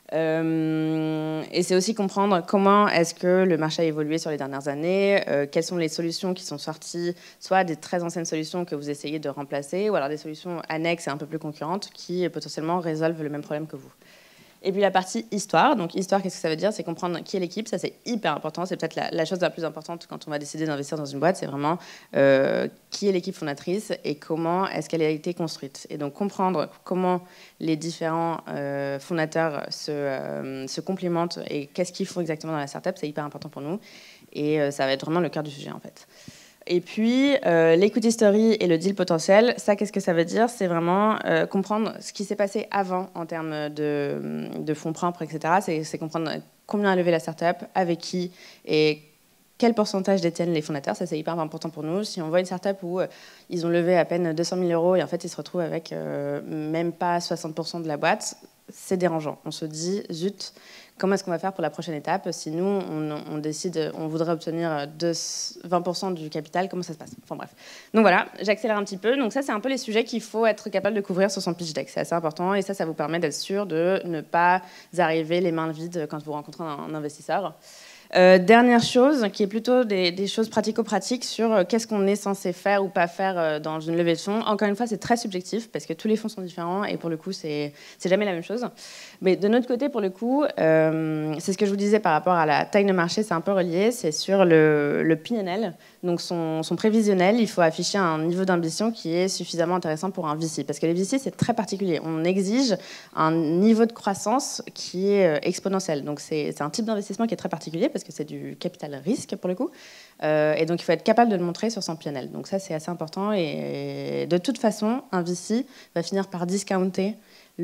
Speaker 2: Et c'est aussi comprendre comment est-ce que le marché a évolué sur les dernières années, quelles sont les solutions qui sont sorties, soit des très anciennes solutions que vous essayez de remplacer, ou alors des solutions annexes et un peu plus concurrentes qui potentiellement résolvent le même problème que vous. Et puis la partie histoire. Donc histoire, qu'est-ce que ça veut dire? C'est comprendre qui est l'équipe. Ça, c'est hyper important. C'est peut-être la chose la plus importante quand on va décider d'investir dans une boîte. C'est vraiment qui est l'équipe fondatrice et comment est-ce qu'elle a été construite. Et donc comprendre comment les différents fondateurs se complémentent et qu'est-ce qu'ils font exactement dans la startup, c'est hyper important pour nous. Et ça va être vraiment le cœur du sujet, en fait. Et puis, l'equity story et le deal potentiel, ça, qu'est-ce que ça veut dire? C'est vraiment comprendre ce qui s'est passé avant en termes de fonds propres, etc. C'est comprendre combien a levé la startup, avec qui, et quel pourcentage détiennent les fondateurs. Ça, c'est hyper important pour nous. Si on voit une startup où ils ont levé à peine 200 000 euros et en fait, ils se retrouvent avec même pas 60% de la boîte, c'est dérangeant. On se dit, zut, comment est-ce qu'on va faire pour la prochaine étape? Si nous, on décide, on voudrait obtenir 20% du capital, comment ça se passe? Enfin bref. Donc voilà, j'accélère un petit peu. Donc ça, c'est un peu les sujets qu'il faut être capable de couvrir sur son pitch deck. C'est assez important et ça vous permet d'être sûr de ne pas arriver les mains vides quand vous rencontrez un investisseur. Dernière chose, qui est plutôt des choses pratico-pratiques sur qu'est-ce qu'on est censé faire ou pas faire dans une levée de fonds. Encore une fois, c'est très subjectif parce que tous les fonds sont différents et pour le coup, c'est jamais la même chose. Mais de notre côté, pour le coup, c'est ce que je vous disais par rapport à la taille de marché, c'est un peu relié. C'est sur le P&L, donc son prévisionnel. Il faut afficher un niveau d'ambition qui est suffisamment intéressant pour un VC. Parce que les VC, c'est très particulier. On exige un niveau de croissance qui est exponentiel. Donc c'est un type d'investissement qui est très particulier parce que c'est du capital risque pour le coup. Et donc il faut être capable de le montrer sur son P&L. Donc ça, c'est assez important. Et de toute façon, un VC va finir par discounter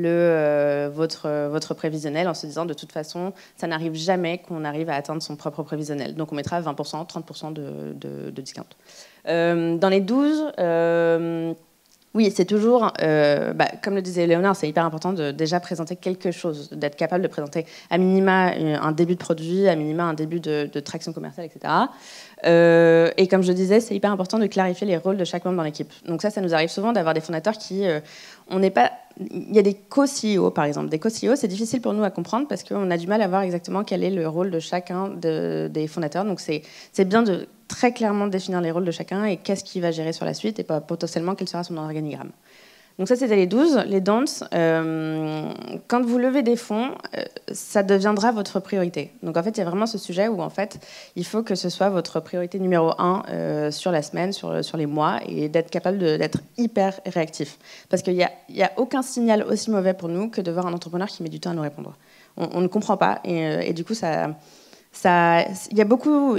Speaker 2: votre prévisionnel en se disant de toute façon, ça n'arrive jamais qu'on arrive à atteindre son propre prévisionnel. Donc on mettra 20%, 30% de discount. Dans les 12, oui, c'est toujours, comme le disait Léonard, c'est hyper important de déjà présenter quelque chose, d'être capable de présenter à minima un début de produit, à minima un début de traction commerciale, etc. Et comme je disais, c'est hyper important de clarifier les rôles de chaque membre dans l'équipe. Donc ça nous arrive souvent d'avoir des fondateurs qui, on n'est pas, il y a des co-CEO par exemple. Des co-CEO, c'est difficile pour nous à comprendre parce qu'on a du mal à voir exactement quel est le rôle de chacun des fondateurs. Donc c'est bien de très clairement définir les rôles de chacun et qu'est-ce qu'il va gérer sur la suite et potentiellement quel sera son organigramme. Donc ça, c'était les 12. Les don'ts, quand vous levez des fonds, ça deviendra votre priorité. Donc en fait, il y a vraiment ce sujet où en fait, il faut que ce soit votre priorité numéro 1 sur la semaine, sur les mois, et d'être capable d'être hyper réactif. Parce qu'il n'y a aucun signal aussi mauvais pour nous que de voir un entrepreneur qui met du temps à nous répondre. On ne comprend pas, et du coup, il y a beaucoup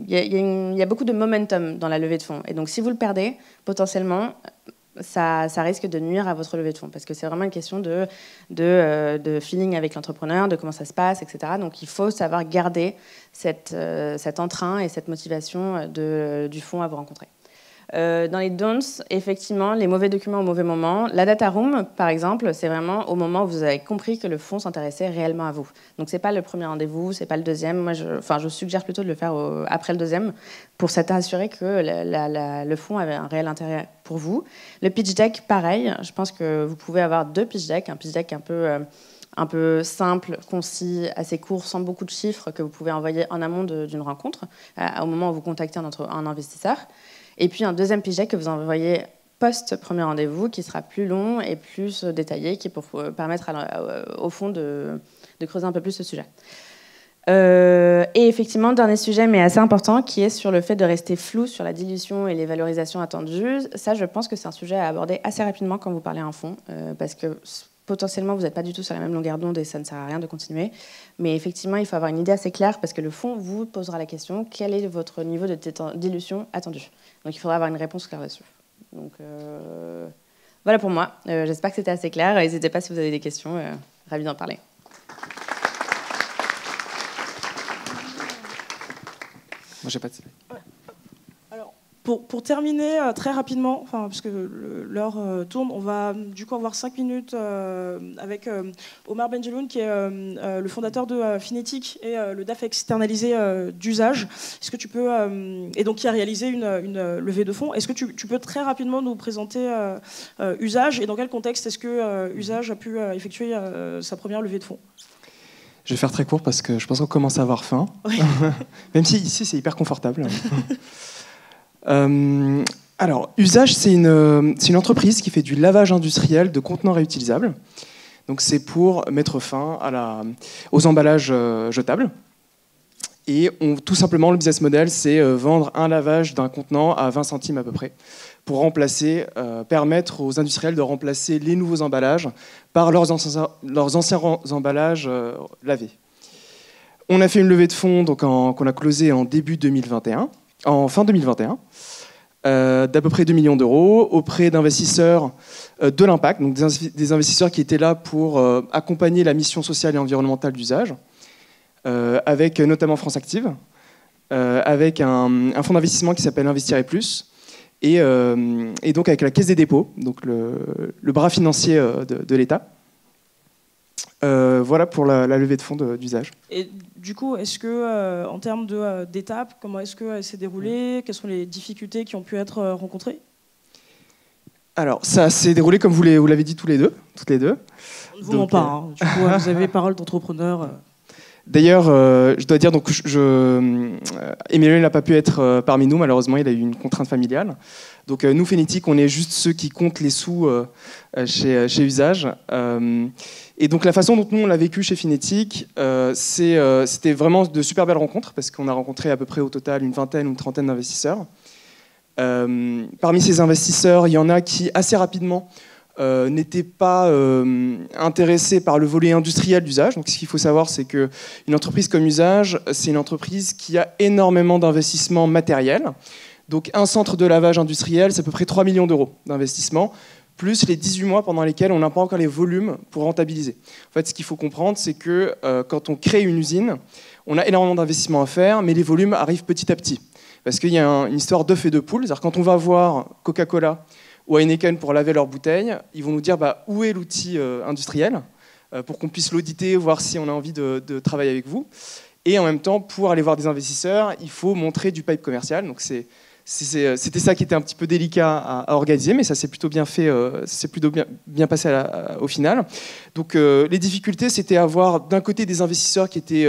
Speaker 2: de momentum dans la levée de fonds. Et donc si vous le perdez, potentiellement, ça risque de nuire à votre levée de fonds parce que c'est vraiment une question de feeling avec l'entrepreneur, de comment ça se passe, etc. Donc il faut savoir garder cet entrain et cette motivation du fonds à vous rencontrer. Dans les don'ts, effectivement, les mauvais documents au mauvais moment. La data room, par exemple, c'est vraiment au moment où vous avez compris que le fonds s'intéressait réellement à vous. Donc, c'est pas le premier rendez-vous, c'est pas le deuxième. Moi, je suggère plutôt de le faire après le deuxième pour s'assurer que le fonds avait un réel intérêt pour vous. Le pitch deck, pareil. Je pense que vous pouvez avoir 2 pitch decks. Un pitch deck un peu simple, concis, assez court, sans beaucoup de chiffres que vous pouvez envoyer en amont d'une rencontre, au moment où vous contactez un investisseur. Et puis un deuxième pitch deck que vous envoyez post-premier rendez-vous, qui sera plus long et plus détaillé, qui pour permettre au fond de creuser un peu plus ce sujet. Et effectivement, dernier sujet, mais assez important, qui est sur le fait de rester flou sur la dilution et les valorisations attendues. Ça, je pense que c'est un sujet à aborder assez rapidement quand vous parlez à un fonds, parce que potentiellement, vous n'êtes pas du tout sur la même longueur d'onde et ça ne sert à rien de continuer. Mais effectivement, il faut avoir une idée assez claire parce que le fonds vous posera la question, quel est votre niveau de dilution attendu? Donc il faudra avoir une réponse claire dessus. Donc voilà pour moi. J'espère que c'était assez clair. N'hésitez pas si vous avez des questions. Ravi d'en parler.
Speaker 3: Moi, j'ai pas de...
Speaker 1: Pour terminer très rapidement, parce que l'heure tourne, on va du coup avoir 5 minutes avec Omar Benjeloun, qui est le fondateur de Finetic et le DAF externalisé d'usage. Est-ce que tu peux, et donc qui a réalisé une levée de fonds. Est-ce que tu peux très rapidement nous présenter usage et dans quel contexte est-ce que usage a pu effectuer sa première levée de fonds?
Speaker 3: Je vais faire très court parce que je pense qu'on commence à avoir faim. Oui. Même si ici, c'est hyper confortable. Alors, Usage, c'est une entreprise qui fait du lavage industriel de contenants réutilisables. Donc, c'est pour mettre fin aux emballages jetables. Et tout simplement, le business model, c'est vendre un lavage d'un contenant à 20 centimes à peu près, pour permettre aux industriels de remplacer les nouveaux emballages par leurs anciens emballages lavés. On a fait une levée de fonds qu'on a closée en fin 2021, d'à peu près 2 millions d'euros auprès d'investisseurs de l'impact, donc des investisseurs qui étaient là pour accompagner la mission sociale et environnementale d'Usage, avec notamment France Active, avec un fonds d'investissement qui s'appelle Investir et Plus, et donc avec la Caisse des dépôts, donc le bras financier de l'État. Voilà pour la levée de fonds d'Usage.
Speaker 1: Et du coup, est-ce que, en termes d'étapes, comment est-ce qu'elle s'est déroulée? Quelles sont les difficultés qui ont pu être rencontrées?
Speaker 3: Alors, ça s'est déroulé comme vous l'avez dit toutes les deux.
Speaker 1: On ne vous ment pas. Hein. Du coup, vous avez parole d'entrepreneur.
Speaker 3: D'ailleurs, je dois dire, donc, Emmanuel n'a pas pu être parmi nous, malheureusement, il a eu une contrainte familiale. Donc nous, Phénétic, on est juste ceux qui comptent les sous chez Usage. Et donc la façon dont nous, on l'a vécu chez Phénétic, c'était vraiment de super belles rencontres, parce qu'on a rencontré à peu près au total une vingtaine ou une trentaine d'investisseurs. Parmi ces investisseurs, il y en a qui, assez rapidement, n'étaient pas intéressés par le volet industriel d'Usage. Donc ce qu'il faut savoir, c'est qu'une entreprise comme Usage, c'est une entreprise qui a énormément d'investissements matériels. Donc un centre de lavage industriel, c'est à peu près 3 millions d'euros d'investissement, plus les 18 mois pendant lesquels on n'a pas encore les volumes pour rentabiliser. En fait, ce qu'il faut comprendre, c'est que quand on crée une usine, on a énormément d'investissements à faire, mais les volumes arrivent petit à petit. Parce qu'il y a une histoire d'œuf et de poule. C'est-à-dire quand on va voir Coca-Cola ou Heineken pour laver leurs bouteilles, ils vont nous dire où est l'outil industriel pour qu'on puisse l'auditer, voir si on a envie de travailler avec vous. Et en même temps, pour aller voir des investisseurs, il faut montrer du pipe commercial. Donc c'était ça qui était un petit peu délicat à organiser, mais ça s'est plutôt bien fait, c'est plutôt bien passé au final. Donc les difficultés, c'était avoir d'un côté des investisseurs qui étaient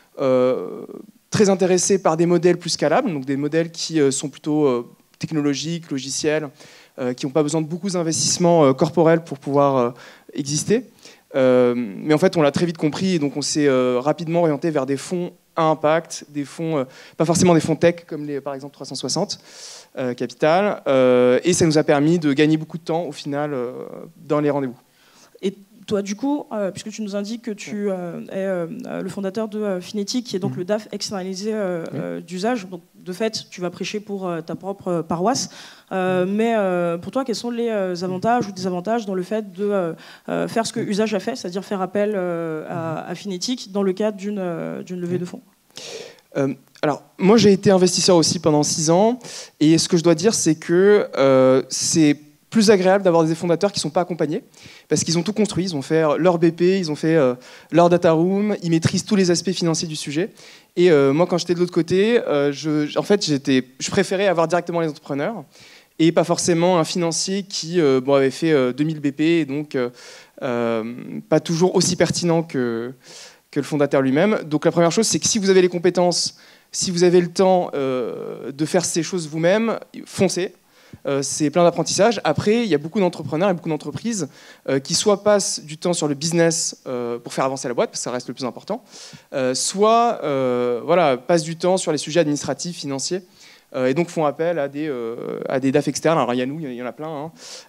Speaker 3: très intéressés par des modèles plus scalables, donc des modèles qui sont plutôt technologiques, logiciels, qui n'ont pas besoin de beaucoup d'investissements corporels pour pouvoir exister. Mais en fait, on l'a très vite compris, et donc on s'est rapidement orienté vers des fonds à impact, des fonds, pas forcément des fonds tech comme par exemple 360 Capital, et ça nous a permis de gagner beaucoup de temps au final dans les rendez-vous.
Speaker 1: Et toi, du coup, puisque tu nous indiques que tu es le fondateur de Phénétic, qui est donc le DAF externalisé d'Usage, donc de fait, tu vas prêcher pour ta propre paroisse, mais pour toi, quels sont les avantages ou désavantages dans le fait de faire ce que Usage a fait, c'est-à-dire faire appel à Phénétic dans le cadre d'une levée de fonds?
Speaker 3: Alors, moi, j'ai été investisseur aussi pendant 6 ans, et ce que je dois dire, c'est que c'est plus agréable d'avoir des fondateurs qui ne sont pas accompagnés, parce qu'ils ont tout construit, ils ont fait leur BP, ils ont fait leur data room, ils maîtrisent tous les aspects financiers du sujet. Et moi, quand j'étais de l'autre côté, je préférais avoir directement les entrepreneurs, et pas forcément un financier qui avait fait 2000 BP, et donc pas toujours aussi pertinent que le fondateur lui-même. Donc la première chose, c'est que si vous avez les compétences, si vous avez le temps de faire ces choses vous-même, foncez. C'est plein d'apprentissage. Après, il y a beaucoup d'entrepreneurs et beaucoup d'entreprises qui soit passent du temps sur le business pour faire avancer la boîte, parce que ça reste le plus important, soit passent du temps sur les sujets administratifs, financiers, et donc font appel à des DAF externes. Alors il y a nous, il y en a plein.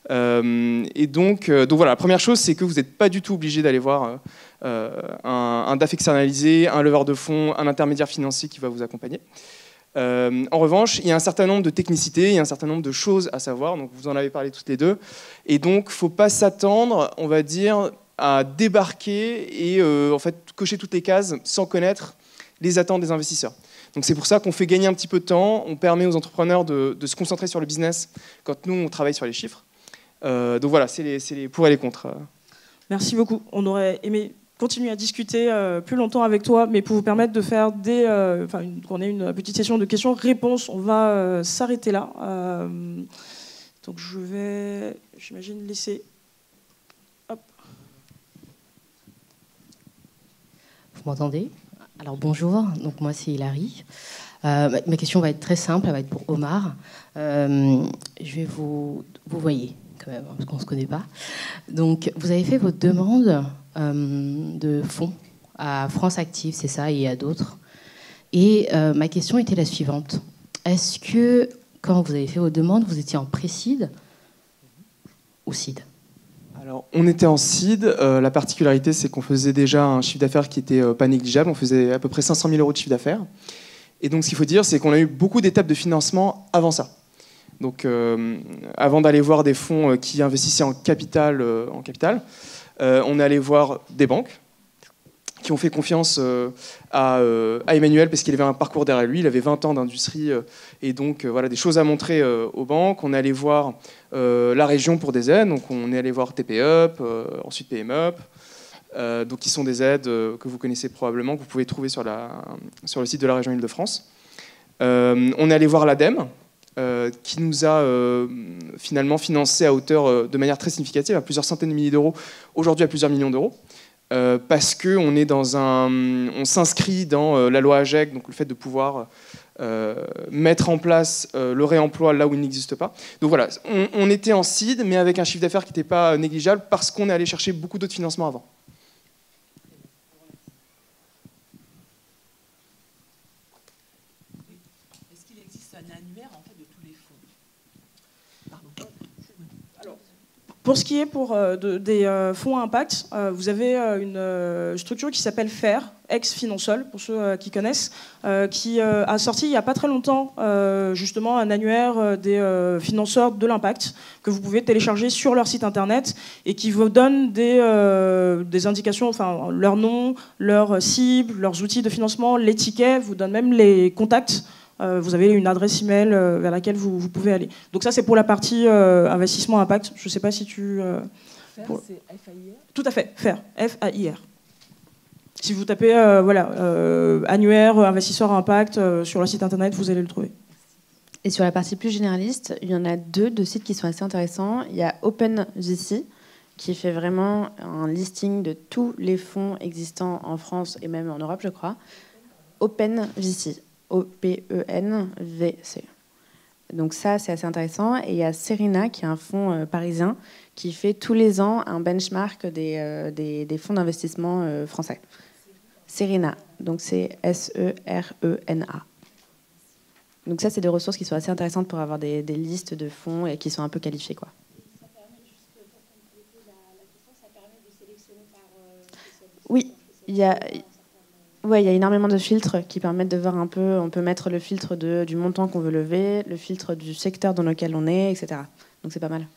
Speaker 3: Et donc voilà, la première chose, c'est que vous n'êtes pas du tout obligé d'aller voir un DAF externalisé, un leveur de fonds, un intermédiaire financier qui va vous accompagner. En revanche, il y a un certain nombre de technicités, il y a un certain nombre de choses à savoir, donc vous en avez parlé toutes les deux, et donc il ne faut pas s'attendre, on va dire, à débarquer et en fait cocher toutes les cases sans connaître les attentes des investisseurs. Donc c'est pour ça qu'on fait gagner un petit peu de temps, on permet aux entrepreneurs de se concentrer sur le business quand nous on travaille sur les chiffres. Donc voilà, c'est les pour et les contre.
Speaker 1: Merci beaucoup, on aurait aimé continuer à discuter plus longtemps avec toi, mais pour vous permettre de faire qu'on ait une petite session de questions-réponses, on va s'arrêter là. Donc je vais, j'imagine, laisser... Hop.
Speaker 2: Vous
Speaker 4: m'entendez? Alors bonjour, donc moi c'est Hilary. Ma question va être très simple, elle va être pour Omar. Je vais vous voyez quand même, parce qu'on ne se connaît pas. Donc vous avez fait votre demande de fonds à France Active, c'est ça, et à d'autres. Et ma question était la suivante. Est-ce que quand vous avez fait vos demandes, vous étiez en pré-seed ou seed?
Speaker 3: Alors, on était en seed. La particularité, c'est qu'on faisait déjà un chiffre d'affaires qui n'était pas négligeable. On faisait à peu près 500 000 € de chiffre d'affaires. Et donc, ce qu'il faut dire, c'est qu'on a eu beaucoup d'étapes de financement avant ça. Donc, avant d'aller voir des fonds qui investissaient en capital, on est allé voir des banques qui ont fait confiance à Emmanuel parce qu'il avait un parcours derrière lui. Il avait 20 ans d'industrie et donc voilà, des choses à montrer aux banques. On est allé voir la région pour des aides. Donc, on est allé voir TP Up, ensuite PM Up. Donc, qui sont des aides que vous connaissez probablement, que vous pouvez trouver sur le site de la région Île-de-France. On est allé voir l'ADEME, qui nous a finalement financé à hauteur de manière très significative, à plusieurs centaines de milliers d'euros, aujourd'hui à plusieurs millions d'euros, parce qu'on est on s'inscrit dans la loi AGEC, donc le fait de pouvoir mettre en place le réemploi là où il n'existe pas. Donc voilà, on était en seed, mais avec un chiffre d'affaires qui n'était pas négligeable, parce qu'on est allé chercher beaucoup d'autres financements avant.
Speaker 1: Pour ce qui est des fonds à impact, vous avez une structure qui s'appelle FAIR, ex-Finansol, pour ceux qui connaissent, qui a sorti il n'y a pas très longtemps justement un annuaire des financeurs de l'impact que vous pouvez télécharger sur leur site internet et qui vous donne des indications, enfin leur nom, leur cible, leurs outils de financement, les tickets, vous donne même les contacts. Vous avez une adresse email vers laquelle vous pouvez aller. Donc ça, c'est pour la partie investissement impact. Je ne sais pas si tu...
Speaker 5: FAIR, c'est F-A-I-R?
Speaker 1: Tout à fait, FAIR, F-A-I-R. Si vous tapez annuaire investisseur impact sur le site internet, vous allez le trouver.
Speaker 2: Et sur la partie plus généraliste, il y en a deux de sites qui sont assez intéressants. Il y a OpenVC, qui fait vraiment un listing de tous les fonds existants en France et même en Europe, je crois. OpenVC. OPENVC. Donc ça, c'est assez intéressant. Et il y a Serena, qui est un fonds parisien, qui fait tous les ans un benchmark des fonds d'investissement français. Serena, donc c'est S-E-R-E-N-A. Donc ça, c'est des ressources qui sont assez intéressantes pour avoir des listes de fonds et qui sont un peu qualifiés, quoi.
Speaker 6: Ça permet, juste pour compléter la question, ça permet de sélectionner par...
Speaker 2: Oui, il y a... Ouais, il y a énormément de filtres qui permettent de voir un peu. On peut mettre le filtre du montant qu'on veut lever, le filtre du secteur dans lequel on est, etc. Donc c'est pas mal.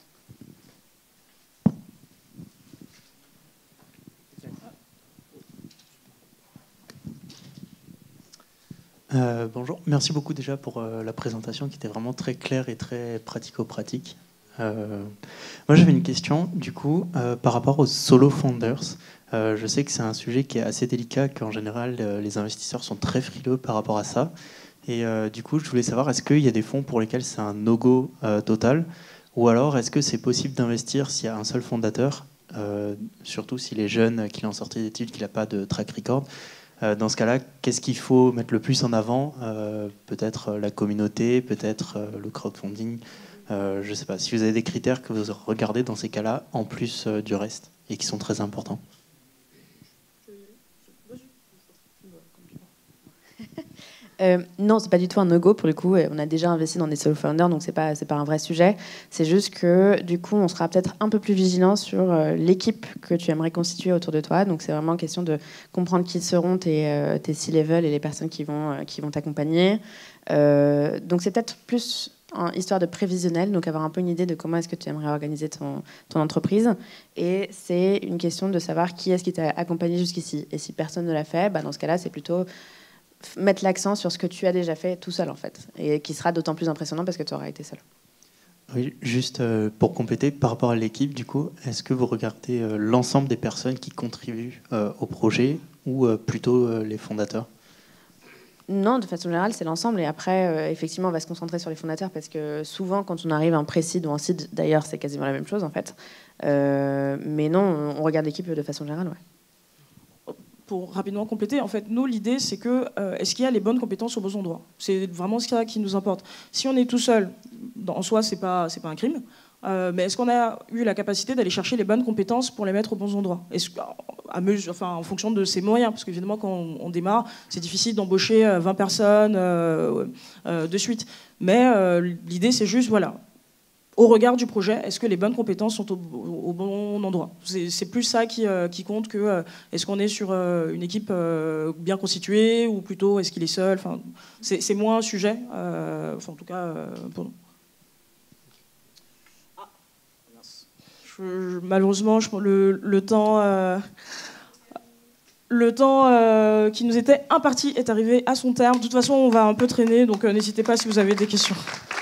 Speaker 7: Bonjour, merci beaucoup déjà pour la présentation qui était vraiment très claire et très pratico-pratique. Moi j'avais une question du coup par rapport aux solo founders. Je sais que c'est un sujet qui est assez délicat, qu'en général les investisseurs sont très frileux par rapport à ça. Et du coup, je voulais savoir, est-ce qu'il y a des fonds pour lesquels c'est un no-go total, ou alors est-ce que c'est possible d'investir s'il y a un seul fondateur, surtout s'il est jeune, qu'il est en sortie d'études, qu'il n'a pas de track record. Dans ce cas-là, qu'est-ce qu'il faut mettre le plus en avant? Peut-être la communauté, peut-être le crowdfunding. Je ne sais pas, si vous avez des critères que vous regardez dans ces cas-là, en plus du reste, et qui sont très importants.
Speaker 2: Non, c'est pas du tout un no-go pour le coup. On a déjà investi dans des solo founders, donc c'est pas un vrai sujet. C'est juste que du coup, on sera peut-être un peu plus vigilant sur l'équipe que tu aimerais constituer autour de toi. Donc c'est vraiment question de comprendre qui seront tes C-level et les personnes qui vont t'accompagner. Donc c'est peut-être plus histoire de prévisionnel, donc avoir un peu une idée de comment est-ce que tu aimerais organiser ton entreprise. Et c'est une question de savoir qui est-ce qui t'a accompagné jusqu'ici. Et si personne ne l'a fait, dans ce cas-là, c'est plutôt mettre l'accent sur ce que tu as déjà fait tout seul en fait, et qui sera d'autant plus impressionnant parce que tu auras été seul.
Speaker 7: Oui, juste pour compléter, par rapport à l'équipe, du coup, est-ce que vous regardez l'ensemble des personnes qui contribuent au projet ou plutôt les fondateurs?
Speaker 2: Non, de façon générale, c'est l'ensemble. Et après, effectivement, on va se concentrer sur les fondateurs parce que souvent, quand on arrive en pré-seed ou en seed, d'ailleurs, c'est quasiment la même chose en fait. Mais non, on regarde l'équipe de façon générale, ouais.
Speaker 1: pour rapidement compléter, en fait, nous, l'idée, c'est que est-ce qu'il y a les bonnes compétences aux bons endroits? C'est vraiment ce qui nous importe. Si on est tout seul, en soi, c'est pas un crime. Mais est-ce qu'on a eu la capacité d'aller chercher les bonnes compétences pour les mettre aux bons endroits? En fonction de ses moyens, parce qu'évidemment, quand on démarre, c'est difficile d'embaucher 20 personnes de suite. Mais l'idée, c'est juste, voilà, au regard du projet, est-ce que les bonnes compétences sont au bon endroit? C'est plus ça qui compte que est-ce qu'on est sur une équipe bien constituée ou plutôt est-ce qu'il est seul? Enfin, c'est moins un sujet, en tout cas pour nous. Malheureusement, le temps qui nous était imparti est arrivé à son terme. De toute façon, on va un peu traîner, donc n'hésitez pas si vous avez des questions.